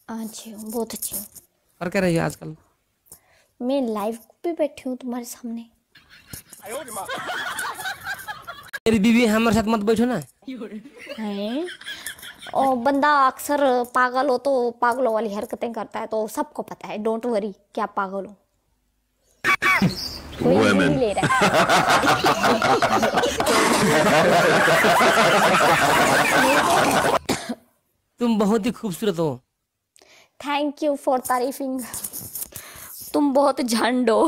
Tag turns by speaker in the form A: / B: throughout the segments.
A: अच्छी हूँ, बहुत अच्छी हूँ।
B: और क्या रही है आजकल?
A: मैं लाइव पे बैठी हूँ तुम्हारे सामने।
B: मेरी बीवी है, हमारे साथ मत बैठो ना।
A: हैं? और बंदा अक्सर पागल हो तो पागलों वाली हरकतें करता है, तो सबको पता है। डोंट वरी कि आप पागल हो। कोई नहीं ले रहा है।
B: तुम बहुत ही खूबसूरत हो।
A: थैंक यू फॉर तारीफिंग। तुम बहुत झंड हो।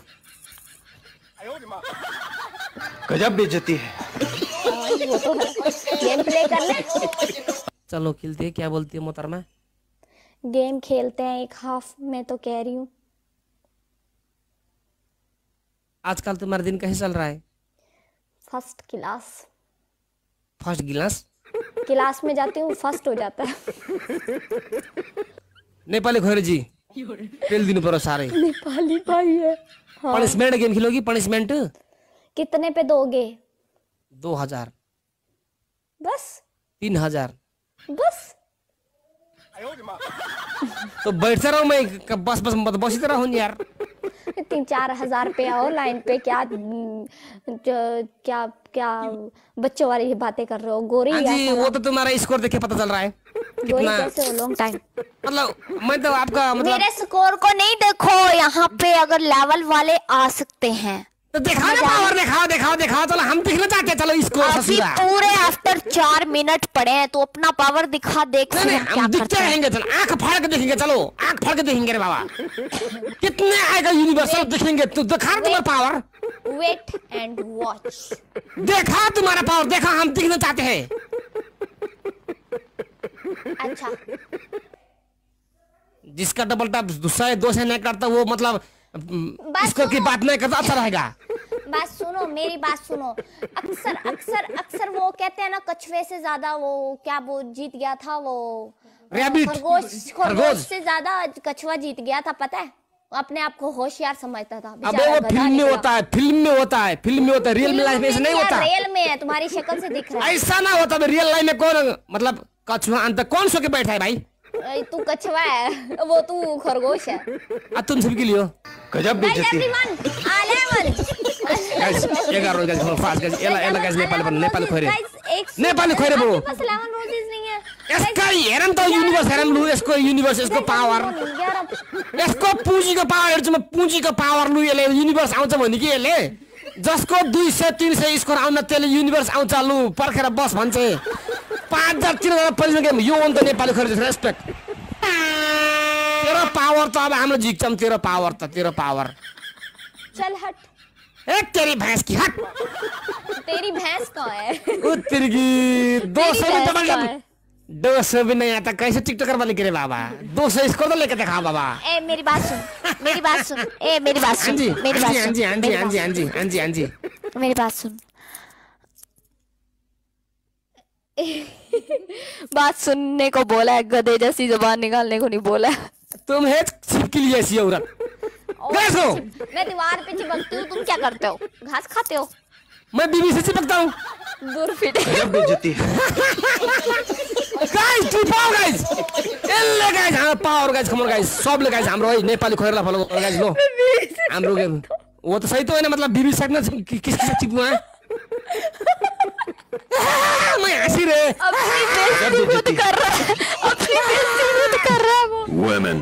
C: गजब बेइज्जती है।
A: वो तो है। गेम प्ले कर ले।
B: चलो खेलते हैं, क्या बोलती है मोहतरमा?
A: गेम खेलते हैं एक हाफ में, तो कह रही हूँ।
B: आजकल तुम्हारा दिन कैसे चल रहा है?
A: First class.
B: फर्स्ट गिलास?
A: क्लास में जाती हूँ, फर्स्ट हो जाता है।
B: नेपाली खोरे जी पेल दिनु पर्यो सारे।
A: नेपाली भाई है। हाँ।
B: Punishment game खेलोगी? पनिशमेंट
A: कितने पे दोगे?
B: 2000।
A: बस
B: 3000।
A: बस।
B: तो बैठता रहूं मैं, बस बस मत बसी तरह हूं यार।
A: 3-4 हजार पे आओ लाइन पे। क्या क्या क्या बच्चों वाली बातें कर रहे हो? गोरी
B: हाँ जी,
A: ऐसा
B: वो तो तुम्हारा स्कोर देखे पता चल रहा है
A: गोरी
B: कितना।
A: कैसे हो? Long time.
B: मतलब मैं तो आपका मतलब
A: मेरे स्कोर को नहीं देखो, यहाँ पे अगर लेवल वाले आ सकते हैं
B: तो दिखाओ ना पावर, दिखाओ दिखाओ दिखाओ। चलो हम दिखना चाहते हैं, चलो स्कोर
A: अभी पूरे आफ्टर 4 मिनट पड़े हैं, तो अपना पावर दिखा। देख
B: नहीं नहीं,
A: क्या
B: हम दिखते
A: करते हैं।
B: रहेंगे। चलो आंख फाड़ के देखेंगे, चलो आंख फाड़ के देखेंगे रे बाबा। कितने आएगा यूनिवर्सल देखेंगे। तू दिखा तुम्हारा पावर।
A: Wait and watch.
B: देखा तुम्हारा पावर, देखा। हम दिखना चाहते हैं।
A: अच्छा,
B: जिसका डबल टैप दूसरा दो से नहीं करता वो मतलब इसको की बात नहीं करता, अच्छा रहेगा।
A: बात सुनो, मेरी बात सुनो। अक्सर अक्सर अक्सर वो कहते हैं ना, कछुए से ज्यादा वो क्या वो जीत गया था। वो
B: रैबिट,
A: खरगोश से ज्यादा कछुआ जीत गया था, पता है? वो अपने आप को होशियार समझता था।
B: अबे वो फिल्म में होता है, फिल्म में होता है, फिल्म में होता है। रियल लाइफ में ऐसा नहीं होता।
A: रियल में है, तुम्हारी शक्ल से दिख रहा है।
B: ऐसा ना होता। रियल लाइफ में कौन मतलब कछुआ अंत कौन सो के बैठा है भाई?
A: तू कछुआ है, वो तू खरगोश है।
B: तुम सबके लिए
C: गजब बेइज्जती है।
B: गाइस 11 गाइस फास्ट गाइस एला गाइस नेपाली खोरे ब्रो। इसका हेरन तो यूनिवर्स हेरन लु, इसको यूनिवर्स, इसको पावर, इसको पुँजी को पावर हेर्छु म। पुँजी को पावर लु, यसले यूनिवर्स आउँछ भने कि यसले जसको 200-300 स्कोर आउन त्यसले यूनिवर्स आउँछ। लु पर्खेर बस भन्छ। 5000-3000 पैसा गेम यो अन्त नेपाली खोरे रेस्पेक्ट। तेरो पावर त अब हाम्रो झिक्छम। तेरो पावर त तेरो पावर।
A: चल हट।
B: ए तेरी भैंस की हट।
A: तेरी भैंस कहाँ है?
B: ओ तेरी की 200 में डबल जब 200 भी नहीं आता। कैसे टिकटॉकर वाले गिरे बाबा? 200 स्कोर तो लेके दिखा बाबा।
A: ए मेरी बात सुन, मेरी बात सुन। ए मेरी बात सुन, मेरी बात सुन।
B: हाँ जी हाँ जी हाँ जी हाँ जी हाँ जी हाँ जी
A: मेरी बात सुन। बात सुनने को बोला है, गधे जैसी जुबान निकालने को नहीं बोला है।
B: तुम है छिपकली जैसी औरत।
A: मैं दीवार पे चिपकती हूँ, तुम क्या करते हो? घास खाते हो?
B: मैं बीवी से चिपकता हूँ।
A: दूर फिटे।
C: गजब बेइज्जती है।
B: Guys two power guys. एल्ले गाइस हाम्रो पावर गाइस, कमन गाइस। सबले गाइस हाम्रो है नेपाली खोरेला फलो गाइस। लो हाम्रो गेम वो तो सही तो है ना, मतलब बीवी साथ में किसके साथ चिपकूं है? मैं हंसी रे।
A: अपनी बेइज्जती खुद कर रहा है, अपनी बेइज्जती खुद कर रहा है वो।
C: वुमेन।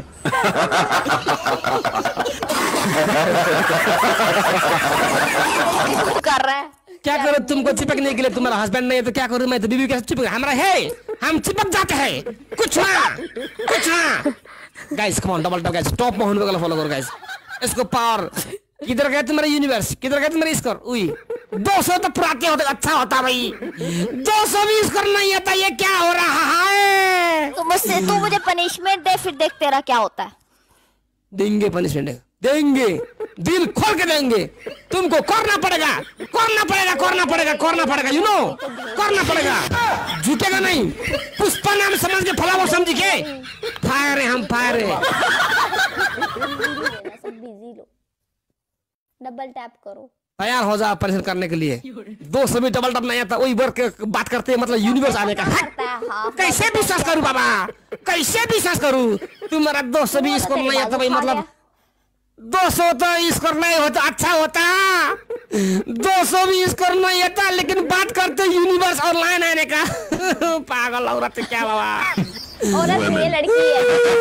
A: खुद कर रहा है।
B: क्या करो? तुमको चिपकने के लिए तुम्हारा हस्बैंड नहीं है तो क्या करूं मैं? तो बीवी के साथ चिपक हमारा है, हम चिपक जाते हैं। कुछ ना कुछ ना guys. Come on double top guys. Top में होने वाला फॉलो करो गाइस। इसको पावर। किधर गया तुम्हारा यूनिवर्स? किधर गया तुम्हारा स्कोर? उई 200 तो पुराते होते अच्छा होता भाई। 200 भी स्कोर नहीं आता। ये क्या हो रहा है?
A: तो मुझसे तू मुझे पनिशमेंट दे, फिर देख तेरा क्या होता है।
B: देंगे पनिशमेंट, देंगे। दिल खोल के देंगे। तुमको करना पड़ेगा, करना पड़ेगा, करना पड़ेगा, करना पड़ेगा। यू नो करना पड़ेगा। झुकेगा नहीं। पुष्पा नाम समझ के फलावर समझ के फायर है, हम फायर है।
A: सब बिजी लो। डबल टैप करो।
B: तैयार हो जा परेशान करने के लिए। 200 भी डबल टप नहीं आता, वही वर्क बात करते हैं मतलब यूनिवर्स आने का। कैसे विश्वास करूं बाबा, कैसे विश्वास करूं? तुम्हारा 200 भी स्कोर नहीं आता भाई, मतलब 200 तो स्कोर नहीं होता अच्छा होता, 200 भी स्कोर नहीं आता लेकिन बात करते यूनिवर्स ऑनलाइन आने का। पागल औरत क्या बाबा,
A: औरत ये लड़की है।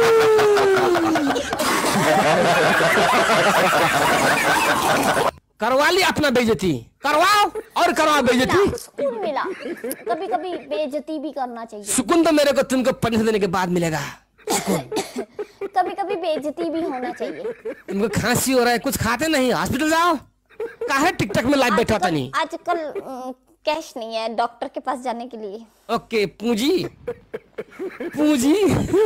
B: करवा ली अपना बेइज्जती, करवाओ और करवाओ बेइज्जती।
A: सुकून मिला, कभी कभी बेइज्जती भी करना चाहिए।
B: सुकून तो मेरे को तुमको पनिशमेंट देने के बाद मिलेगा।
A: कभी कभी बेइज्जती भी होना चाहिए।
B: तुमको खांसी हो रहा है, कुछ खाते नहीं, हॉस्पिटल जाओ। काहे टिकटॉक में लाइव बैठा होता नहीं?
A: आजकल कैश नहीं है डॉक्टर के पास जाने के लिए।
B: ओके, पूंजी पूंजी।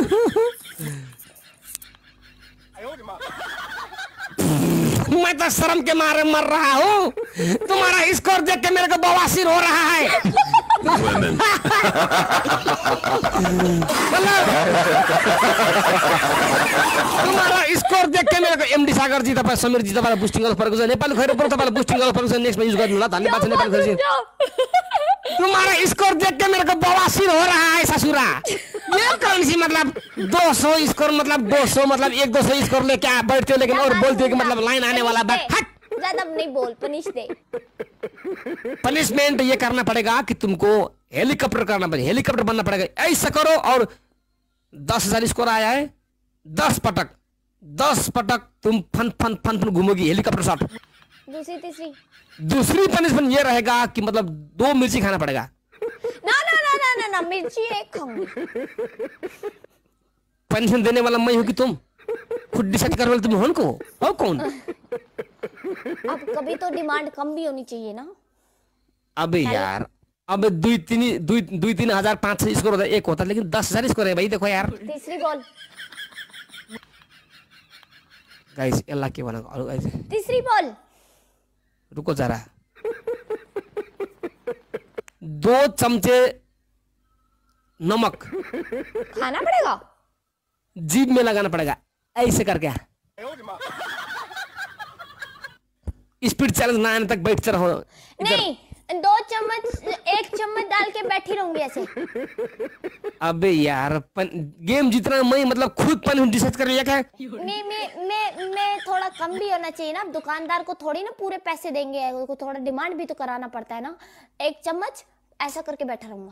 B: मैं तो शर्म के मारे मर रहा हूँ। तुम्हारा स्कोर देख के मेरे को बवासीर हो रहा है। तुम्हारा स्कोर देख के मेरे को एमडी सागर जी तपाईँ, समीर जी तपाईँ बुस्टिङ गर्नु परेको छ। नेपाली खैर पर तपाईलाई बुस्टिङ गर्नु परेको छ, नेक्स्टमा युज गर्नु ल। धन्यवाद छ नेपाली खैर। तुम्हारा स्कोर देख के मेरे को बवासीर हो रहा है ससुरा। ये कौन सी मतलब 200 स्कोर, मतलब 200 मतलब 1-200 स्कोर लेके आप बैठते हो, लेकिन और बोलते हो कि मतलब लाइन आने वाला बात।
A: ज्यादा नहीं बोल, पनिश दे।
B: पनिशमेंट ये करना पड़ेगा कि तुमको हेलीकॉप्टर करना पड़ेगा, हेलीकॉप्टर बनना पड़ेगा। ऐसा करो और 10,000 स्कोर आया है, 10 पटक तुम फन फन फन फन घूमोगी हेलीकॉप्टर शॉट। दूसरी पनिशमेंट ये रहेगा कि मतलब 2 मिर्ची खाना पड़ेगा।
A: ना ना ना ना ना ना, मिर्ची एक खाऊंगी।
B: पनिशमेंट देने वाला मैं हूँ कि तुम? खुद डिसाइड करने वाले तुम हो को? हो कौन?
A: अब कभी तो डिमांड कम भी होनी चाहिए ना।
B: अबे यार, अब 2-3 हजार 500 स्कोर होता है, एक होता है, लेकिन 10,000 स्कोर है भाई। देखो यार,
A: तीसरी बॉल
B: गाइस, अल्लाह के बना। और गाइस,
A: तीसरी बॉल
B: रुको जरा। 2 चमचे नमक
A: खाना पड़ेगा,
B: जीभ में लगाना पड़ेगा ऐसे करके। स्पीड चैलेंज ना आने तक बैठते रहो।
A: नहीं, 2 चम्मच, 1 चम्मच डाल के बैठी रहूंगी ऐसे।
B: अबे यार, गेम जीतना मैं मतलब खुद पन डिसाइड कर लिया क्या?
A: मैं थोड़ा कम भी होना चाहिए ना। दुकानदार को थोड़ी ना पूरे पैसे देंगे, उसको थोड़ा डिमांड भी तो कराना पड़ता है ना। 1 चम्मच ऐसा करके बैठा रहूंगा।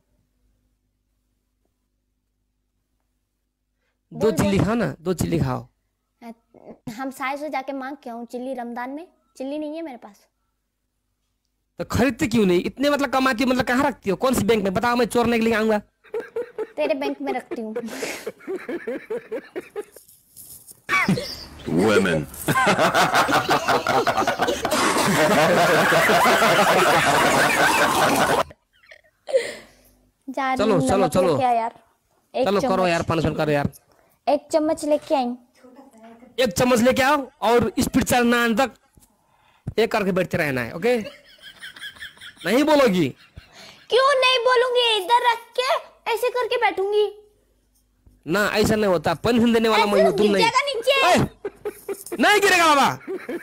B: 2 चिल्ली खाओ ना, 2 चिल्ली खाओ।
A: हम साय से जाके मांग के आऊं चिल्ली, रमजान में चिल्ली नहीं है मेरे पास।
B: तो खरीदते क्यों नहीं? इतने मतलब कमाती हो, मतलब कहाँ रखती हो? कौन सी बैंक में बताओ, मैं चोरने के लिए आऊंगा।
A: तेरे बैंक में रखती हूँ।
C: Women.
B: चलो चलो चलो
A: यार,
B: चलो करो यार, पनिशमेंट करो यार।
A: 1 चम्मच लेके आई।
B: 1 चम्मच लेके आओ और स्पीड चलना आने तक एक करके बैठते रहना है। ओके, नहीं बोलोगी?
A: क्यों नहीं बोलूंगी? इधर रख के ऐसे करके बैठूंगी
B: ना। ऐसा नहीं होता, पनिशमेंट देने वाला मैं हूं, तुम नहीं। नहीं गिरेगा बाबा।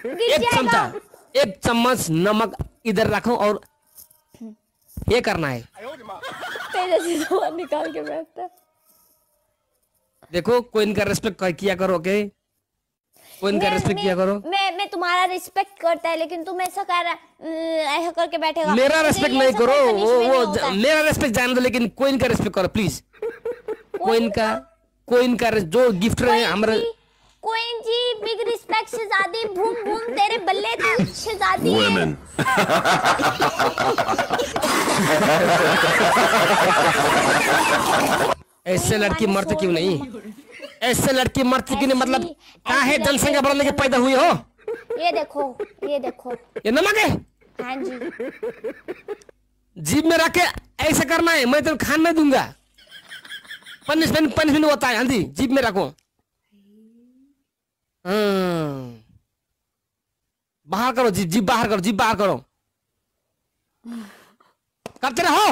B: 1 चम्मच नमक इधर रखो और ये करना है।
A: निकाल के बैठता।
B: देखो, कोई इनका रेस्पेक्ट किया करो। ओके, कोई इनका रेस्पेक्ट किया करो।
A: मैं तुम्हारा रिस्पेक्ट करता है, लेकिन तुम ऐसा कर ऐसा करके बैठेगा।
B: मेरा रेस्पेक्ट नहीं करो, वो मेरा रेस्पेक्ट जान दो, लेकिन कोई इनका रेस्पेक्ट करो प्लीज। कोई इनका जो गिफ्ट रहे हमारे।
A: कोइन जी, बिग रिस्पेक्ट शहजादी, भूम भूम तेरे बल्ले तू शहजादी है।
B: ऐसे लड़की मरते क्यों नहीं? ऐसे लड़की मरती क्यों नहीं? मतलब काहे जनसंख्या बढ़ने के पैदा हुई हो?
A: ये देखो, ये देखो,
B: ये नमक है।
A: हाँ जी,
B: जीभ में रख के ऐसे करना है। मैं तो खान नहीं दूंगा। पनिशमेंट होता है। हाँ जी, जीभ में रखो। बाहर करो, जीभ बाहर करो, जीभ बाहर करो। करते रहो।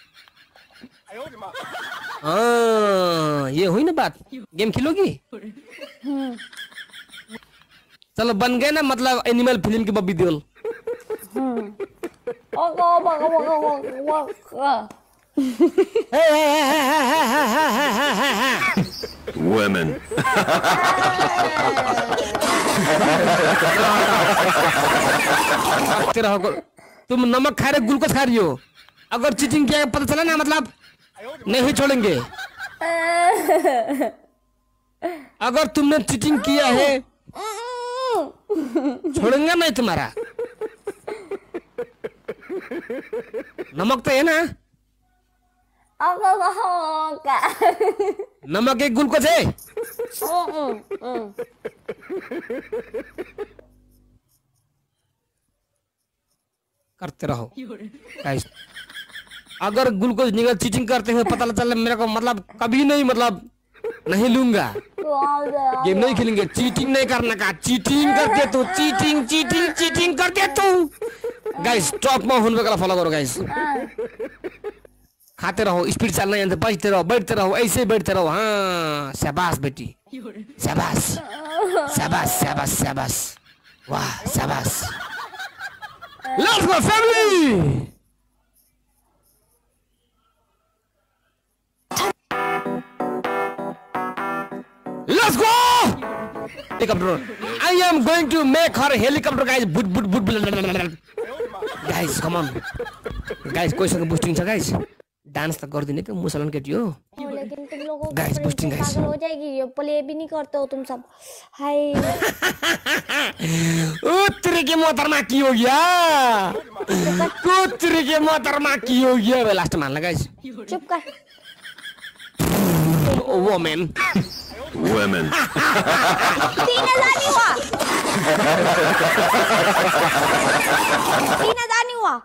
B: ये हुई ना बात। गेम खेलोगी? चलो, बन गए ना मतलब एनिमल फिल्म की बॉबी देओल।
C: Women.
B: तेरा तुम नमक खा रहे ग्लूकोज खा रही हो। अगर चीटिंग किया पता चला ना मतलब नहीं छोड़ेंगे। अगर तुमने चीटिंग किया है छोड़ेंगे नहीं तुम्हारा। नमक तो है ना? नमक एक ग्लूकोज है। करते रहो गाइस। अगर ग्लूकोज निकल चीटिंग करते हुए पता चला मेरे को मतलब कभी नहीं मतलब नहीं लूंगा। गेम नहीं खेलेंगे। चीटिंग नहीं करना का। चीटिंग करते तू चीटिंग करते तू गाइस। टॉप में होने वाला फॉलो करो गाइस। खाते रहो स्पीड चलना है बजते रहो बैठते रहो ऐसे बैठते रहो। हाँ शाबाश बेटी शाबाश शाबाश शाबाश शाबाश वाह शाबाश। Let's go family. Let's go. Helicopter. I am going to make her helicopter guys. Guys come on. Guys कोई सँग boosting छ guys. डांस तो कर देने के मुसलमान केटी हो।
A: लेकिन तुम लोगों को
B: गाइस boosting guys.
A: पागल हो जाएगी। ये प्ले भी नहीं करते हो तुम सब। हाय
B: उत्तरी के मोहतरमा की हो गया। उत्तरी के मोहतरमा की हो गया। वे लास्ट मान लगा गाइस।
A: चुप कर।
B: Women.
C: 3,000
A: नहीं हुआ। 3,000 नहीं हुआ।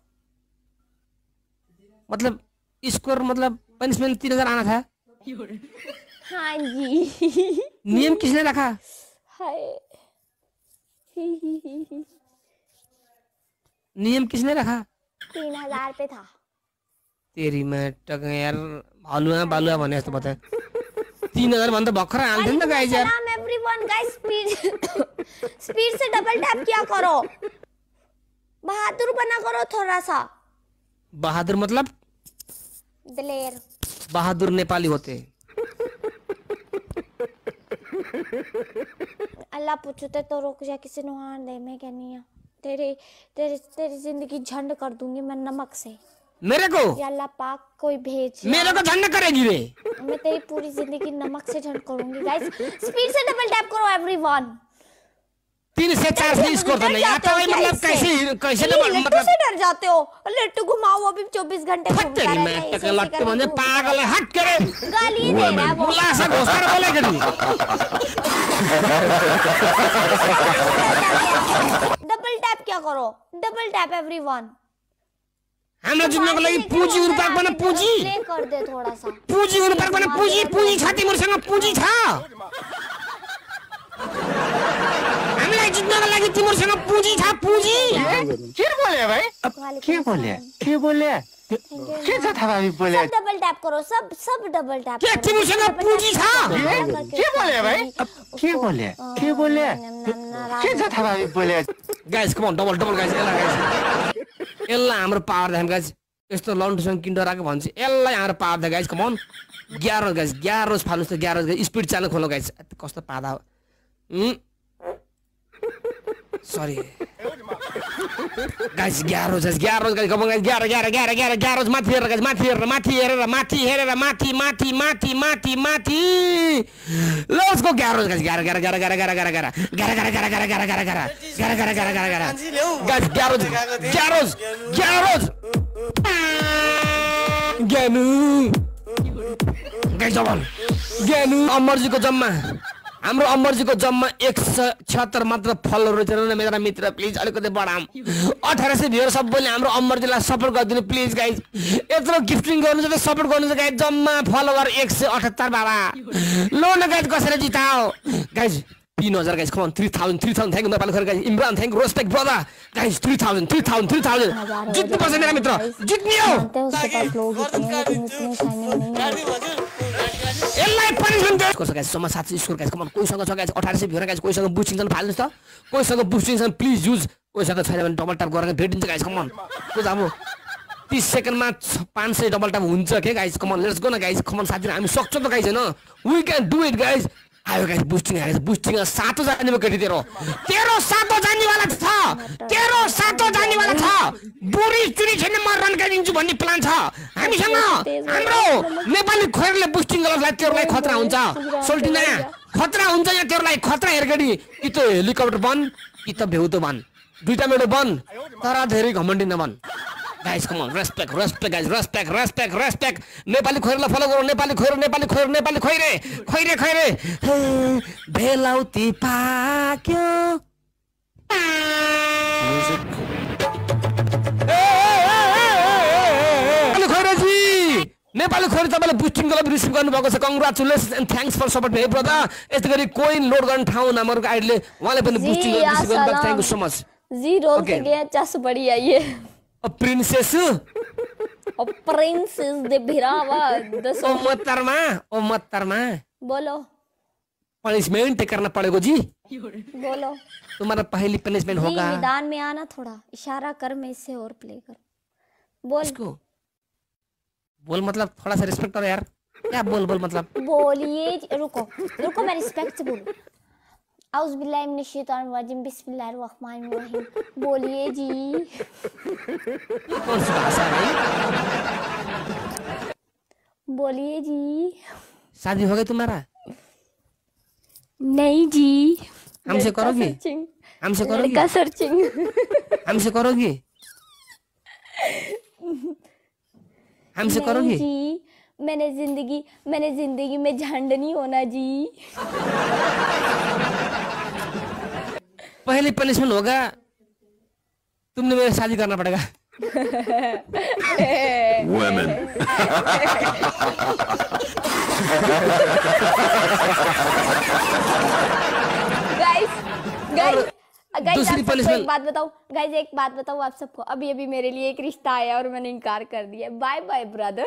B: मतलब स्कोर मतलब पनिशमेंट 3,000 आना था।
A: हाँ जी।
B: नियम किसने रखा?
A: हाय
B: नियम किसने रखा?
A: 3,000 पे था।
B: तेरी मैं टक यार बालुआ बालुआ बने तो बता। 3,000 बंदा बखरा आल दिन गाइस यार।
A: सलाम एवरीवन गाइस। स्पीड से डबल टैप किया करो। बहादुर बना करो थोड़ा सा।
B: बहादुर मतलब
A: दिलेर।
B: बहादुर नेपाली होते।
A: अल्लाह पूछते तो रुक जा किसी नुहान दे। मैं कहनी है तेरी जिंदगी झंड कर दूंगी मैं नमक से।
B: मेरे को
A: या अल्लाह पाक कोई भेज।
B: मेरे को झंड करेगी रे।
A: मैं तेरी पूरी जिंदगी नमक से झंड करूंगी गाइस। स्पीड से डबल टैप करो एवरीवन।
B: 3 से 4 से स्कोर तो नहीं आता है मतलब कैसे
A: मतलब कैसे डर जाते हो? लट्टू घुमाओ अभी 24 घंटे घूमता
B: तेरी
A: रहता
B: मैं
A: है।
B: टक लट्टू बने पागल है हट करे।
A: गाली दे रहा है वो।
B: मुल्ला से घोसर बोले कभी।
A: डबल टैप क्या करो? Double tap everyone.
B: हमरा जितना को लगी पूंजी रुपया बना पूंजी।
A: प्ले कर दे थोड़ा सा।
B: पूंजी रुपया बना पूंजी छाती मोर संग पूंजी था। हमरा जितना को लगी तिमोर संग पूंजी था पूंजी।
C: क्या बोले भाई? क्या बोले? क्या था भाई बोले?
A: सब डबल टैप करो। सब डबल टैप।
B: क्या तिमोर संग पूंजी था?
C: क्या बोले भाई? क्या बोले? क्या था भाई बोले?
B: Guys come on double guys एल्ला हाम्रो पावर देखाम गाइस। यस्तो लन्डसँग किन्डर आको भन्छ एल्ला हाम्रो पावर दे गाइस कम ऑन 11 गाइस 11 फाल्नुस् त 11 गाइस स्पिड च्यानल खोलो गाइस। कस्तो पादा sorry guys 11 guys come on guys 11 माथि हेरेर गाइस माथि हेरेर लेट्स गो 11 गाइस 11 ज्ञानु अमरजीको जम्मा हाम्रो अमरजीको जम्मा 176 मात्र फलोवर रहेछ मेरा मित्र प्लिज अलिकति बढाम 1800 भ्युअर सबैले हाम्रो अमरजीलाई सपोर्ट गरिदिनु प्लिज गाइस। यत्रो गिफ्टिङ गर्नु छ सपोर्ट गर्नु छ गाइस। जम्मा फलोवर 178 बाबा लो न गाइस कसरी जिताओ guys 3,000 guys come on 3,000 thank you Nepali खर guys. Imran thank you respect brother guys 3,000 जित्नु पर्छ मेरा मित्र जित्ने हो। एल्लाई पनिशमेन्ट कसो guys some 700 score guys come on कोइसँग छ गाइस 1800 भ्युअर गाइस कोइसँग बुस्टिङ छन् फाल्नुस् त कोइसँग बुस्टिङ छन् प्लिज युज पैसा त छैन भने डबल ट्याप गरेर भेटिन्छ गाइस कम अन कुछ अब 30 सेकेन्डमा 500 डबल ट्याप हुन्छ के guys come on let's go न गाइस कम अन साथीहरु हामी सक्छौं त गाइस हैन we can do it guys आयो गाइस बुस्टिङ सातो जाने केटी तेरो सातो जाने वाला छ बुढी चुरी छैन म रन गरिदिन्छु भन्ने प्लान छ हामीसँग हाम्रो नेपाली खोरले बुस्टिङ गर्नलाई तेरोलाई खतरा हुन्छ सोल्टिना खतरा हुन्छ या तेरोलाई खतरा हेरगडी कि त हेलिकप्टर बन कि त भेउतो बन दुईटा मेरो बन तर धेरै घमण्डी नबन guys come on respect guys respect Nepali खोइरलाई फलो गरौ नेपाली खोइरे भेलाउती पाक्यो नेपाली खोइरे तपाईले बुस्टिङ क्लब रिसिभ गर्नु भएको छ congratulations and thanks for support hey brother यस्तै गरी कोइन लोड गर्ने ठाउँ नम्बरको आइडीले उहाँले पनि बुस्टिङ क्लब रिसिभ गर्नु भएको थ्यांक यू सो मच
A: जी रोल के लिए चस बढ़िया ये
B: प्रिन्सेस
A: दे भिरावा
B: ओ मतरमा
A: बोलो
B: पनिशमेंट करना पड़ेगा जी
A: बोलो
B: तुम्हारा पहली पनिशमेंट होगा
A: मैदान में आना थोड़ा इशारा कर मैं इससे और प्ले कर बोल
B: इसको बोल मतलब थोड़ा सा रिस्पेक्ट करो यार क्या बोल मतलब
A: बोलिए रुको मैं रिस्पेक्ट से बोलूं औज़ुबिल्लाहि मिनश्शैतानिर्रजीम बिस्मिल्लाहिर्रहमानिर्रहीम बोलिए जी
B: कौन सी भाषा है
A: बोलिए जी
B: शादी हो गई तुम्हारा
A: नहीं जी
B: हमसे करोगी
A: लड़का सर्चिंग
B: हमसे करोगी
A: जी मैंने जिंदगी में झंड नहीं होना जी
B: पहली पनिशमेंट होगा तुमने मेरे शादी करना पड़ेगा
D: Women.
A: गाइस
B: दूसरी punishment
A: एक बात बताऊं आप सबको अभी मेरे लिए एक रिश्ता आया और मैंने इनकार कर दिया बाय बाय ब्रदर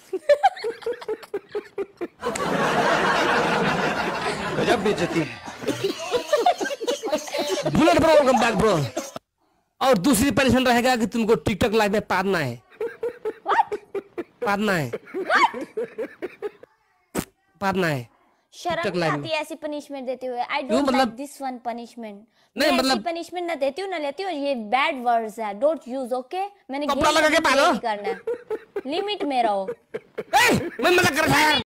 C: गजब बेइज्जती है
B: bullet bro welcome back bro और दूसरी पनिशमेंट रहेगा कि तुमको टिकटॉक लाइव में पादना है
A: शर्म नहीं आती ऐसी पनिशमेंट देते हुए I don't like this one punishment नहीं मतलब पनिशमेंट ना देती हूँ ना लेती हूँ ये बैड वर्ड्स है डोंट यूज ओके मैंने
B: कपड़ा लगा के पालो
A: करना है लिमिट में रहो
B: मैं मजाक कर रहा